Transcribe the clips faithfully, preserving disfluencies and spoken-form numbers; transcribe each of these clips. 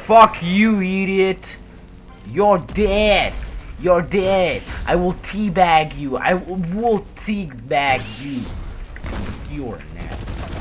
Fuck you, idiot. You're dead. You're dead. I will teabag you. I will teabag you. You're now.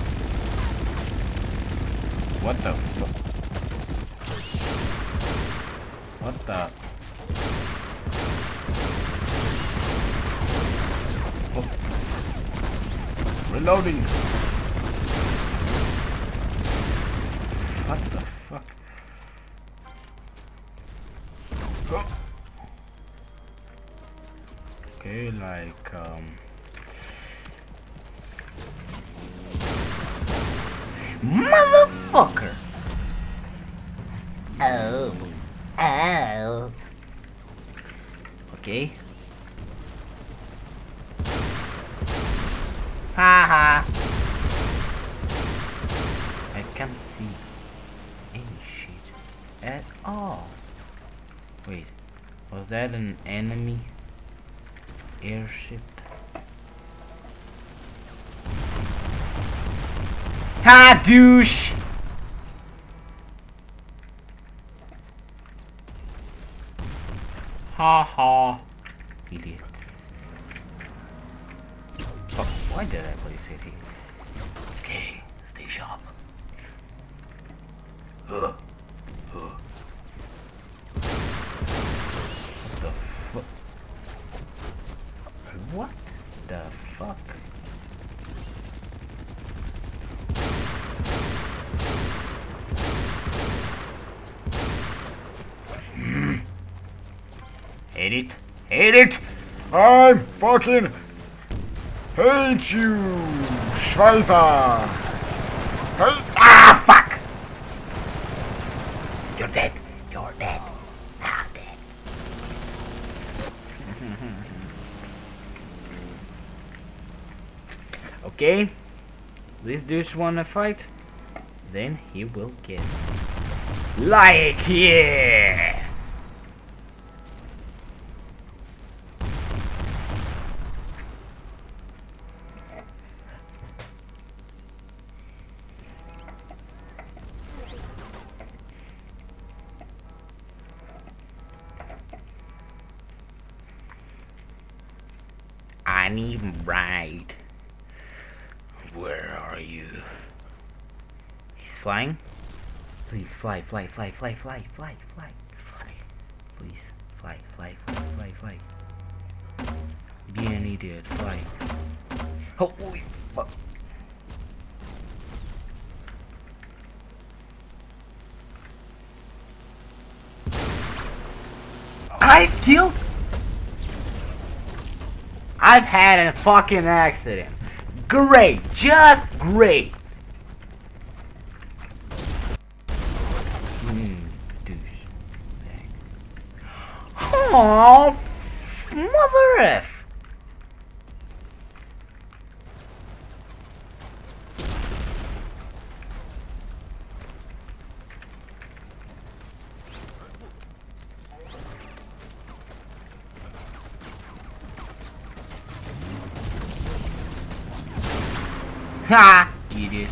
What the fuck? What the? Oh. Reloading. What the fuck? Oh. Okay, like um. Motherfucker! Oh, oh. Okay. Haha. I can't see any shit at all. Wait, was that an enemy airship? Ha, douche! Ha ha, idiots. Oh, why did I play City? Okay, stay sharp. Uh, uh. What the fuck? What the fuck? Mm. Hate it. Hate it! I fucking hate you, Schweizer! Hey. Ah, fuck! You're dead. You're dead. Now dead. Okay, this dude wanna fight, then he will get like yeah. I need a ride. Where are you? He's flying? Please fly, fly, fly, fly, fly, fly, fly, fly. Please fly, fly, fly, fly, fly. Be an idiot, fly. Holy fuck. I killed. I've had a fucking accident. Great, just great. Hmm, douchebag. Oh, mother F. Ha! Idiot.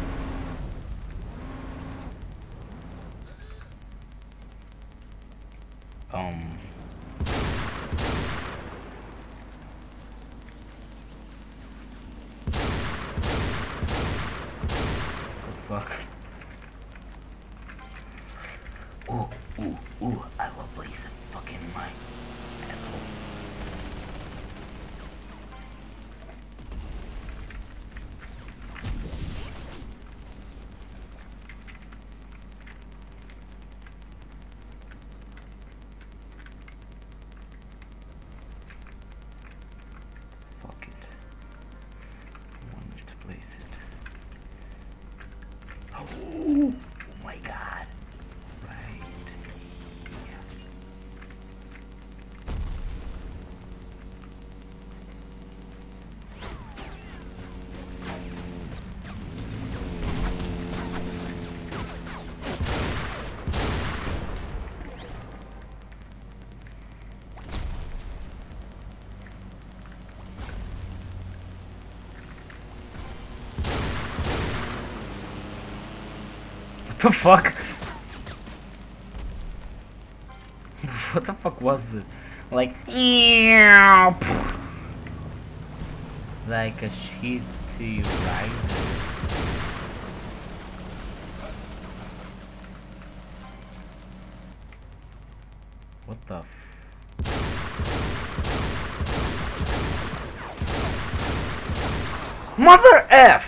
Um. What the fuck? Ooh, ooh, ooh, I will place a fucking mine. Asshole. Oh, oh my god. Right. Yeah. What the fuck? What the fuck was it? Like, ew, like a shitty rider. What the f- Mother F!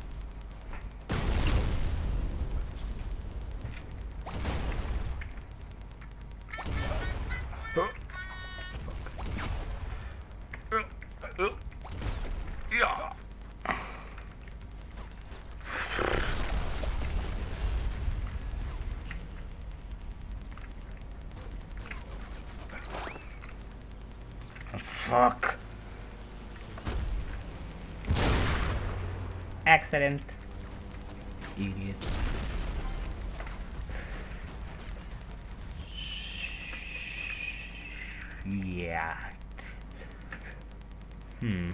Fuck. Accident. Idiot. Yeah. Hmm.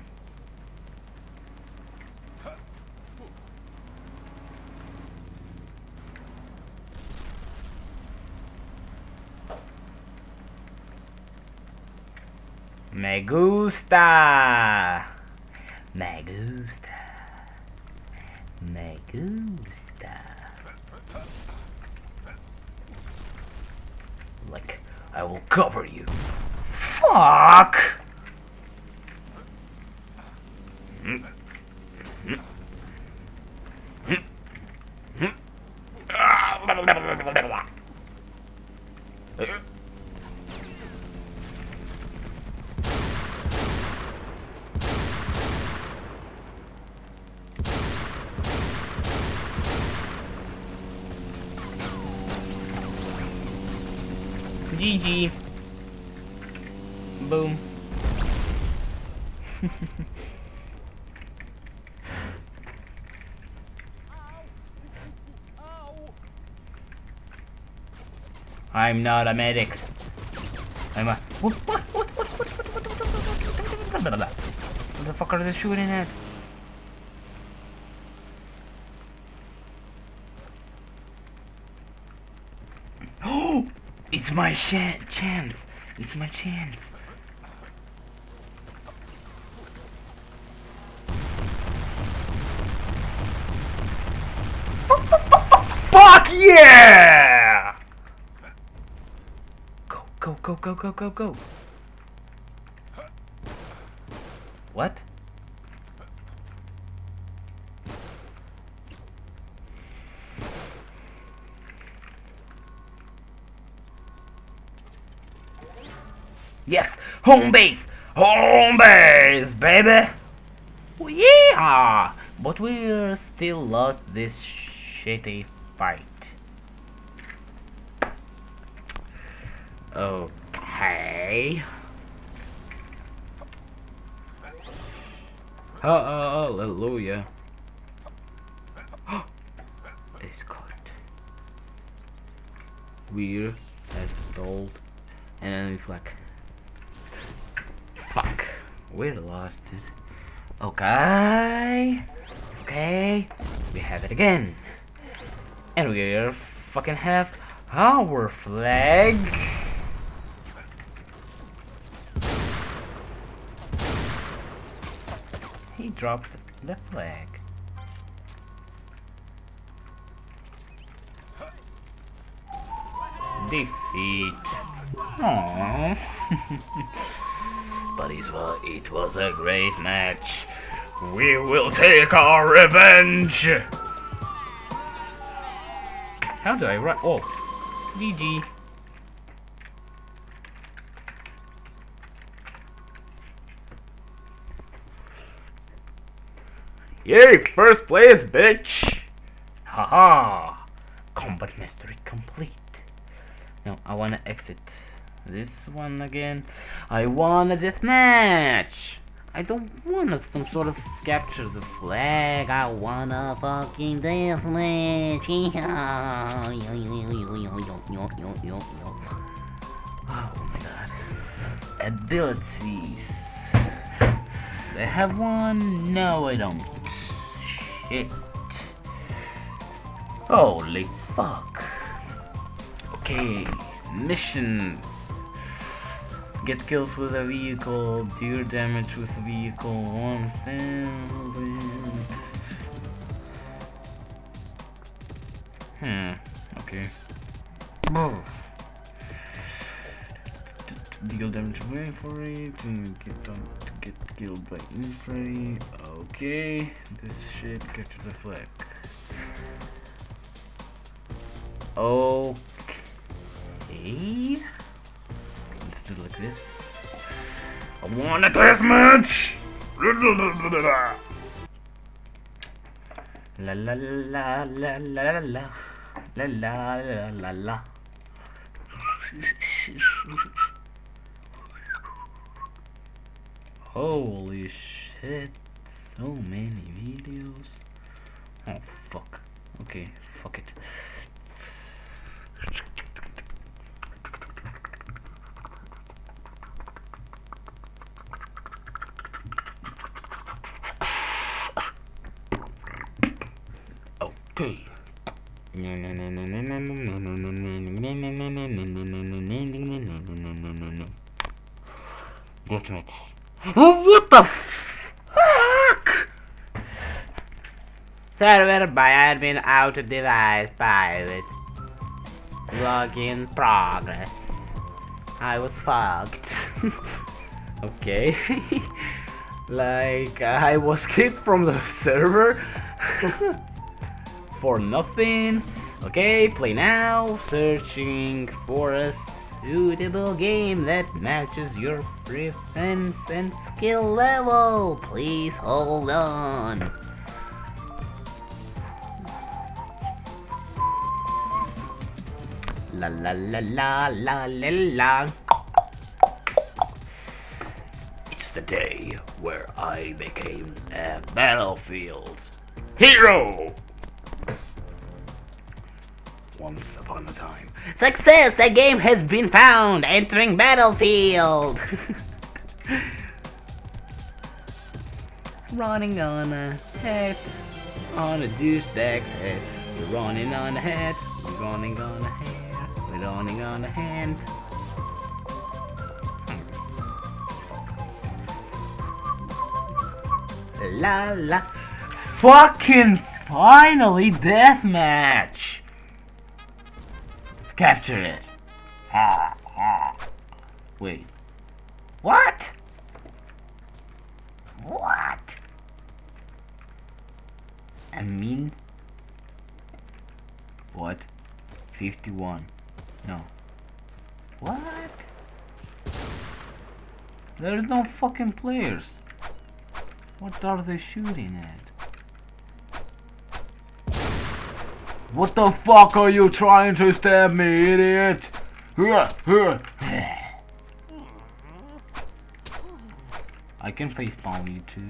Me gusta. Me gusta. Me gusta. Like, I will cover you. Fuck! Mm. Mm. Mm. Mm. Ah, blah, blah, blah, blah, blah, blah. Uh. G G. Boom. I'm not a medic. I'm a. What? What? What? What? What? What? What? What? What? What the fuck are they shooting at? Oh! It's my ch chance. It's my chance. Fuck yeah! Go, go, go, go, go, go, go. What? Yes! Home base! Home base, baby! Oh, yeah! But we still lost this shitty fight. Okay. Hallelujah. Escort. We're as stalled. And then we like, fuck, we lost it. Okay, okay, we have it again, and we are fucking have our flag. He dropped the flag. Defeat. Aww. But it was, it was a great match. We will take our revenge. How do I run? Oh, G G. Yay, first place, bitch. Haha. Combat mastery complete. Now I wanna exit this one again. I want a deathmatch. I don't wanna some sort of capture the flag. I want a fucking deathmatch. Oh my god. Abilities. I have one? No, I don't. Shit. Holy fuck. Okay, mission Get kills with a vehicle, deal damage with a vehicle, one thousand. Hmm, okay. Oh. Deal damage away for it, and get done to get killed by infray. Okay, this shit, get to the flag. Okay. Let's do like this. I want a deathmatch! La la la la la la la la la la la. Holy shit, so many videos. Oh fuck. Okay, fuck it. Okay. Deathmatch. What the fuck? Server by admin out of device pilot. Login progress. I was fucked. Okay. Like I was kicked from the server for nothing. Okay, play now. Searching for a suitable game that matches your preference and skill level. Please hold on. La la la la la la la. It's the day where I became a battlefield hero. Once upon a time. Success! A game has been found! Entering battlefield! Running on a head. On a douchebag's head. We're running on a head. We're running on a hair. We're running on a hand. La la. Fucking finally deathmatch! Capture it. Ha, ha. Wait. What? What? I mean. What? fifty-one. No. What? There's no fucking players. What are they shooting at? What the fuck are you trying to stab me, idiot? I can facepalm you too.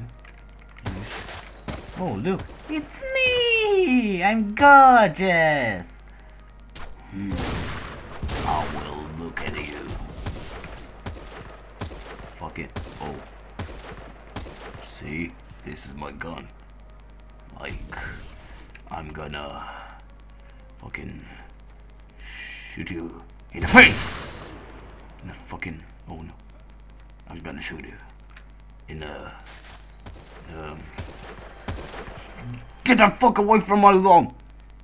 Oh look, it's me! I'm gorgeous! Hmm. I will look at you. Fuck it. Oh. See? This is my gun. Like, I'm gonna fucking shoot you in the face! In the fucking, oh no. I'm gonna shoot you in the, um, get the fuck away from my lawn!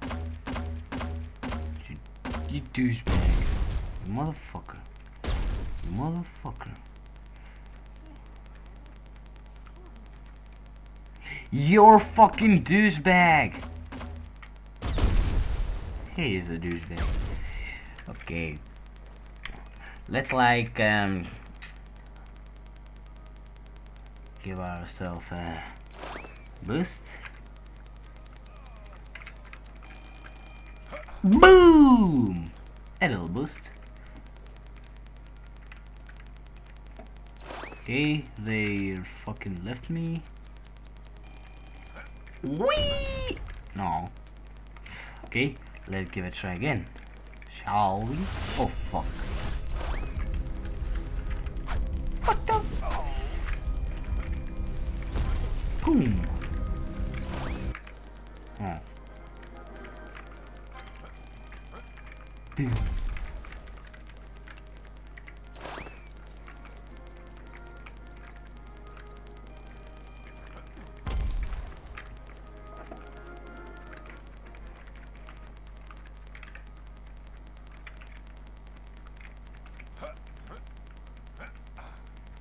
You, you douchebag. You motherfucker. You motherfucker. You're fucking douchebag! He is a douchebag. Okay. Let's like um give ourselves a boost. Boom! A little boost. Okay, they fucking left me. Whee! No. Okay, let's give it a try again. Shall we? Oh fuck. What the? Boom. Oh.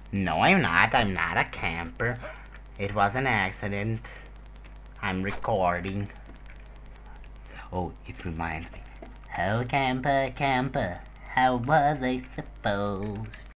No, I'm not. I'm not a camper. It was an accident. I'm recording. Oh, it reminds me. Oh, camper, camper, how was I supposed